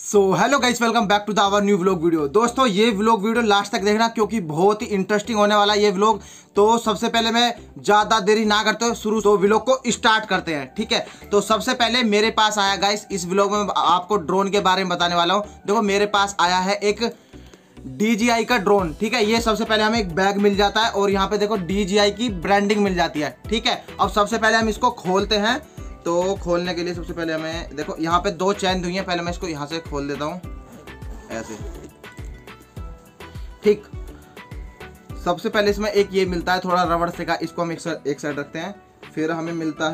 So hello guys, welcome back to the our new vlog video. दोस्तों ये vlog video last तक देखना क्योंकि बहुत ही इंटरेस्टिंग होने वाला है ये व्लॉग। तो सबसे पहले मैं ज़्यादा देरी ना करते हुए शुरू तो व्लॉग को स्टार्ट करते हैं, ठीक है। तो सबसे पहले मेरे पास आया गाइस, इस व्लॉग में आपको ड्रोन के बारे में बताने वाला हूँ। देखो मेरे पास आया है एक DJI का ड्रोन, ठीक है। ये सबसे पहले हमें एक बैग मिल जाता है और यहाँ पे देखो DJI की ब्रांडिंग मिल जाती है, ठीक है। अब सबसे पहले हम इसको खोलते हैं। तो खोलने के लिए सबसे पहले हमें देखो यहाँ पे दो चैन हुई है। पहले मैं इसको यहाँ से खोल देता हूँ ऐसे, ठीक। सबसे पहले इसमें एक ये मिलता है थोड़ा रबड़ से का, इसको हम एक साइड रखते हैं। फिर हमें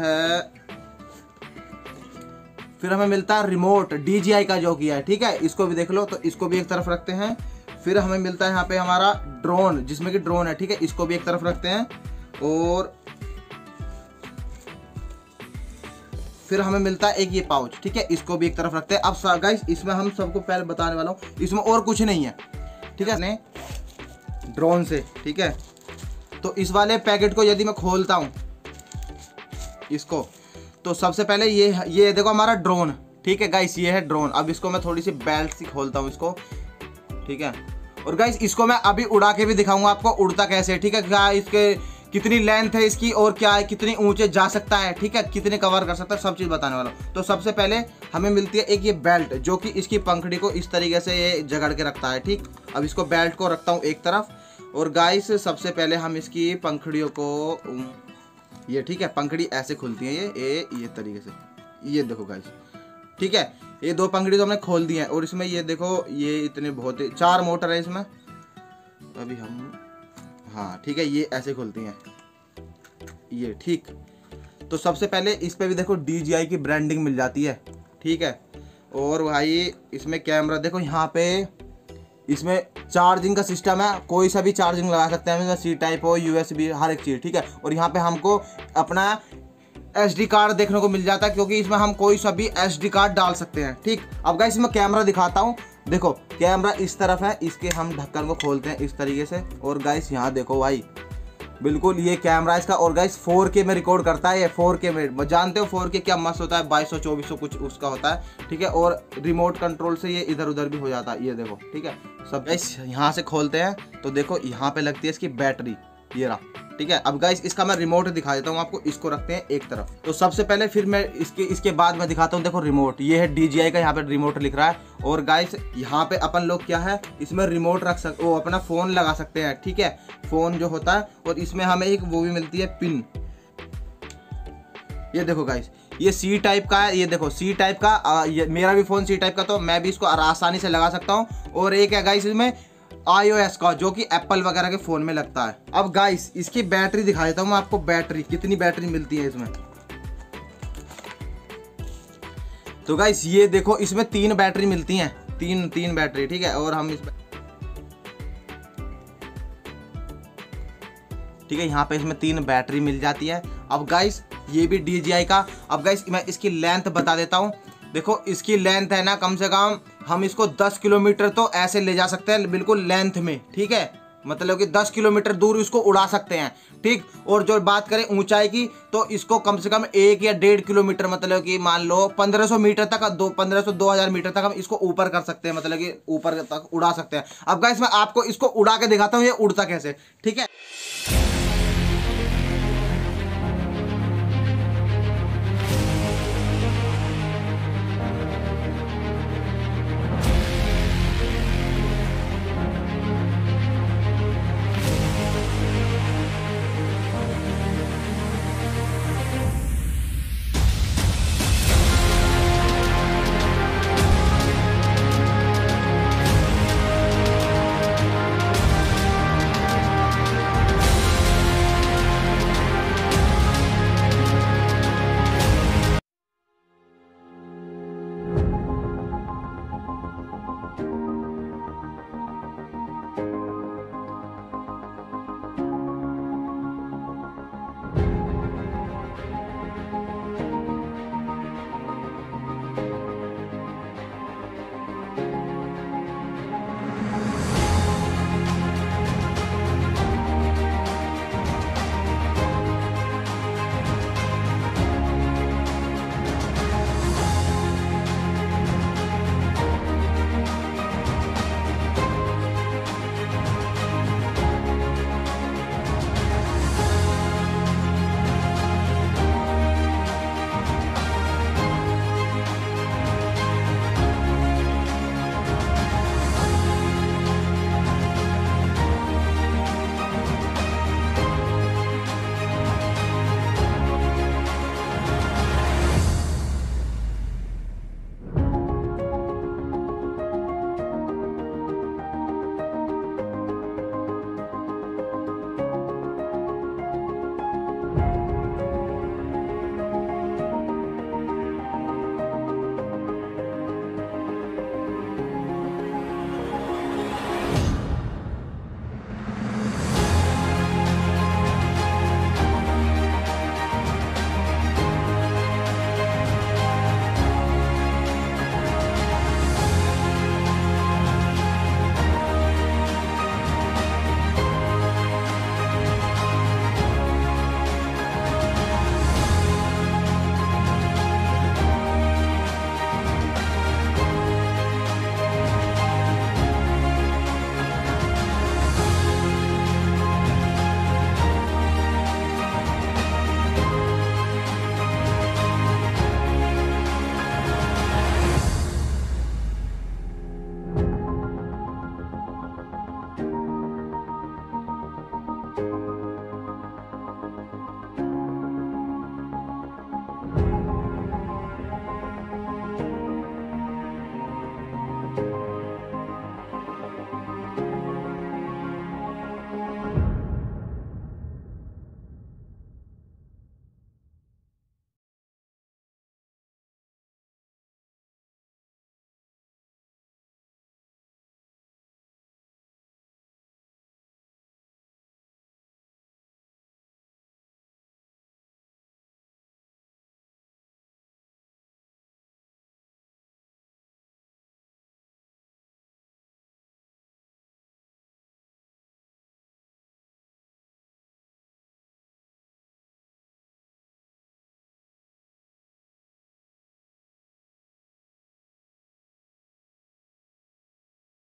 मिलता है रिमोट DJI का जो किया है, ठीक है। इसको भी देख लो, तो इसको भी एक तरफ रखते हैं। फिर हमें मिलता है यहाँ पे हमारा ड्रोन, जिसमें कि ड्रोन है, ठीक है। इसको भी एक तरफ रखते हैं। और फिर हमें मिलता है एक ये पाउच, ठीक है। इसको भी एक तरफ रखते हैं। अब गाइस इसमें हम सबको पहले बताने वाला हूँ, इसमें और कुछ नहीं है, ठीक है, ने ड्रोन से, ठीक है। तो इस वाले पैकेट को यदि मैं खोलता हूँ इसको, तो सबसे पहले ये देखो हमारा ड्रोन, ठीक है गाइस, ये है ड्रोन। अब इसको मैं थोड़ी सी बेल्ट से खोलता हूँ इसको, ठीक है। और गाइस इसको मैं अभी उड़ा के भी दिखाऊंगा आपको उड़ता कैसे है, ठीक है। क्या इसके कितनी लेंथ है इसकी और क्या है, कितनी ऊंचे जा सकता है, ठीक है, कितने कवर कर सकता है, सब चीज़ बताने वाला हूँ। तो सबसे पहले हमें मिलती है एक ये बेल्ट, जो कि इसकी पंखड़ी को इस तरीके से ये जगड़ के रखता है, ठीक। अब इसको बेल्ट को रखता हूँ एक तरफ। और गाइस सबसे पहले हम इसकी पंखड़ियों को ये, ठीक है, पंखड़ी ऐसे खुलती है ये तरीके से, ये देखो गाइस, ठीक है। ये दो पंखड़ी तो हमने खोल दी है। और इसमें ये देखो, ये इतने बहुत 4 मोटर है इसमें। अभी हम, हाँ ठीक है, ये ऐसे खुलती हैं ये, ठीक। तो सबसे पहले इस पे भी देखो DJI की ब्रांडिंग मिल जाती है, ठीक है। और भाई इसमें कैमरा देखो, यहाँ पे इसमें चार्जिंग का सिस्टम है, कोई सा भी चार्जिंग लगा सकते हैं, इसमें C टाइप हो, USB, हर एक चीज़, ठीक है। और यहाँ पे हमको अपना SD कार्ड देखने को मिल जाता है, क्योंकि इसमें हम कोई सा भी SD कार्ड डाल सकते हैं, ठीक। अब गाइस इसमें कैमरा दिखाता हूँ। देखो कैमरा इस तरफ है, इसके हम ढक्कन को खोलते हैं इस तरीके से। और गाइस यहाँ देखो भाई, बिल्कुल ये कैमरा इसका। और गाइस 4K में रिकॉर्ड करता है ये, 4K में। जानते हो 4K क्या मस्त होता है, 2200-2400 कुछ उसका होता है, ठीक है। और रिमोट कंट्रोल से ये इधर उधर भी हो जाता है, ये देखो, ठीक है। सब गाइस यहाँ से खोलते हैं तो देखो यहाँ पे लगती है इसकी बैटरी, ये रहा, ठीक है। अब गाइस इसका मैं रिमोट दिखा देता हूँ आपको, इसको रखते हैं एक तरफ। तो सबसे पहले फिर मैं इसके बाद मैं दिखाता हूँ। देखो रिमोट, ये है DJI का, यहाँ पे रिमोट लिख रहा है। और गाइस यहाँ पे अपन लोग क्या है, इसमें रिमोट रख सकते, वो अपना फ़ोन लगा सकते हैं, ठीक है, फ़ोन जो होता है। और इसमें हमें एक वो भी मिलती है पिन, ये देखो गाइस, ये C टाइप का है, ये देखो C टाइप का। मेरा भी फ़ोन C टाइप का, तो मैं भी इसको आसानी से लगा सकता हूँ। और एक है गाइस इसमें iOS का, जो कि एप्पल वगैरह के फ़ोन में लगता है। अब गाइस इसकी बैटरी दिखा देता हूँ मैं आपको, बैटरी कितनी बैटरी मिलती है इसमें। तो गाइस ये देखो, इसमें 3 बैटरी मिलती हैं, तीन बैटरी, ठीक है। और हम ठीक है, यहाँ पे इसमें 3 बैटरी मिल जाती है। अब गाइस ये भी DJI का। अब गाइस मैं इसकी लेंथ बता देता हूँ। देखो इसकी लेंथ है ना, कम से कम हम इसको 10 किलोमीटर तो ऐसे ले जा सकते हैं, बिल्कुल लेंथ में, ठीक है। मतलब कि 10 किलोमीटर दूर इसको उड़ा सकते हैं, ठीक। और जो बात करें ऊंचाई की, तो इसको कम से कम 1 या 1.5 किलोमीटर, मतलब कि मान लो 1500 मीटर तक, 1500-2000 मीटर तक हम इसको ऊपर कर सकते हैं, मतलब कि ऊपर तक उड़ा सकते हैं। अब गाइस मैं आपको इसको उड़ा के दिखाता हूँ ये उड़ता कैसे, ठीक है।